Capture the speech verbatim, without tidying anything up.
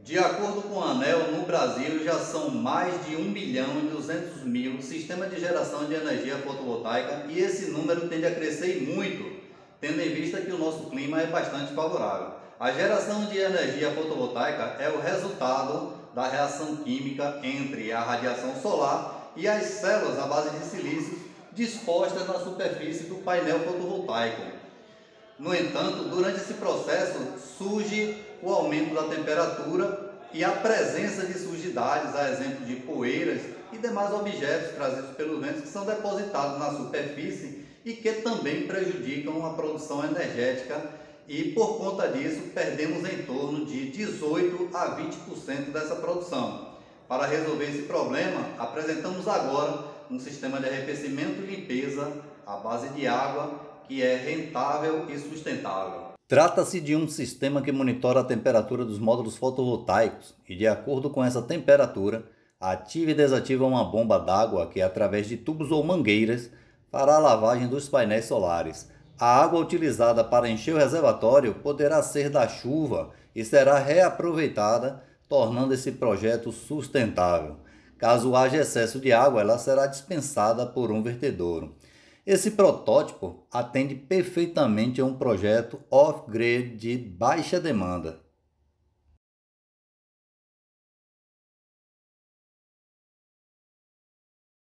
De acordo com a ANEEL, no Brasil já são mais de um milhão e duzentos mil sistemas de geração de energia fotovoltaica e esse número tende a crescer muito, tendo em vista que o nosso clima é bastante favorável. A geração de energia fotovoltaica é o resultado da reação química entre a radiação solar e as células à base de silício dispostas na superfície do painel fotovoltaico. No entanto, durante esse processo surge o aumento da temperatura e a presença de sujidades, a exemplo de poeiras e demais objetos trazidos pelos ventos que são depositados na superfície e que também prejudicam a produção energética e por conta disso perdemos em torno de dezoito a vinte por cento dessa produção. Para resolver esse problema, apresentamos agora um sistema de arrefecimento e limpeza à base de água que é rentável e sustentável. Trata-se de um sistema que monitora a temperatura dos módulos fotovoltaicos e, de acordo com essa temperatura, ativa e desativa uma bomba d'água que, através de tubos ou mangueiras, fará a lavagem dos painéis solares. A água utilizada para encher o reservatório poderá ser da chuva e será reaproveitada, tornando esse projeto sustentável. Caso haja excesso de água, ela será dispensada por um vertedouro. Esse protótipo atende perfeitamente a um projeto off-grid de baixa demanda.